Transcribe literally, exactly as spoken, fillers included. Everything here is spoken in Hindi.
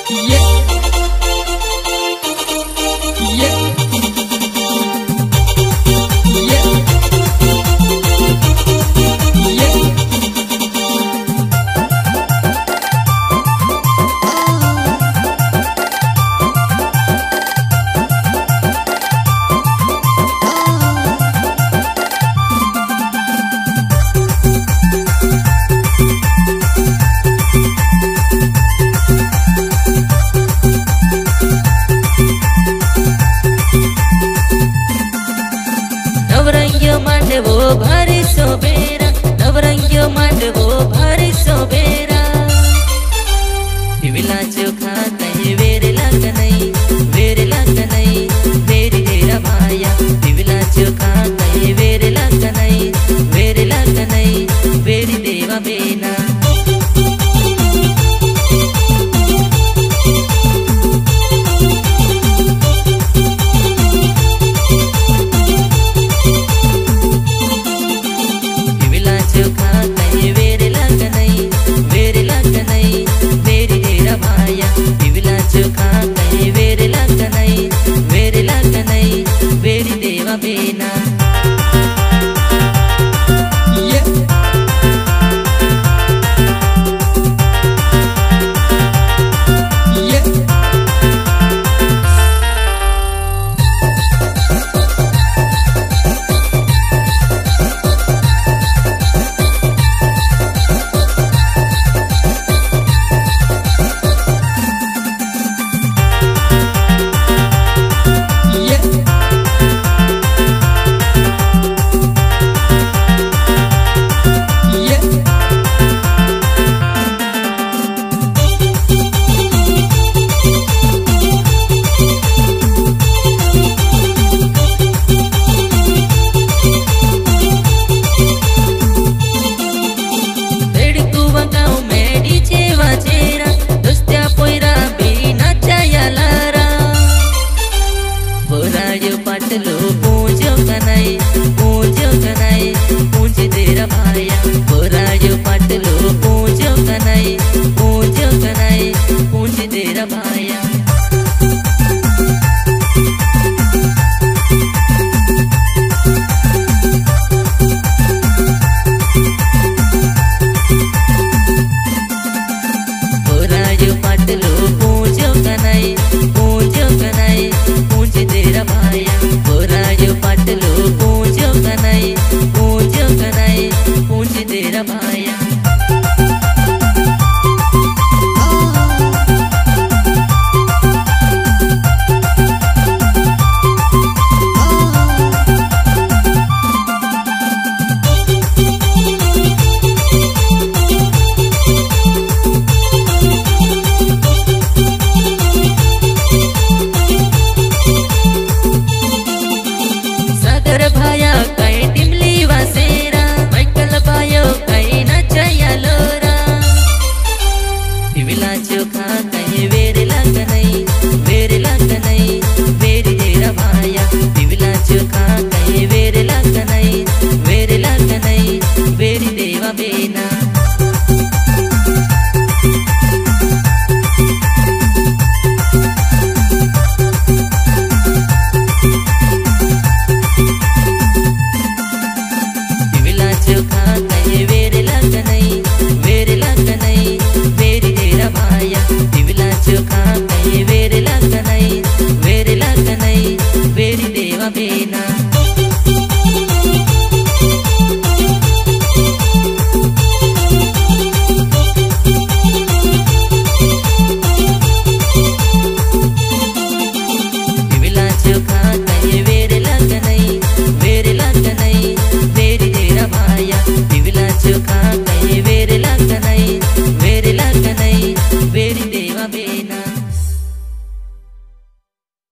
नवरंगियो मांडवो भारी सोबेरा, नवरंगियो मांडवो भारी सोबेरा। दिविला चोखा कहीं वेरे लगनई, वेरे लगनई वेरे डेरा भाया। दिविला चोखा कहीं वेरे लगनई, वेरे लगनई वेरे देवा बेना। बेना पाटलो पूजो कनाई, पूजो कनाई पूज तेरा भाया। बोरायो पाटलो पूजो कनाई, पूजो कनाई पूज तेरा भाया। बोरायो पाटलो पूजो कनाई, पूजो कनाई पूज तेरा भाया। बोरायो पाटलो पूजो कनाई, पूजो कनाई पूज तेरा भाया। भाया कई टिमली वासेरा, माइकल भायो कई नचया लोरा। दिविला चोखा कहीं वेरे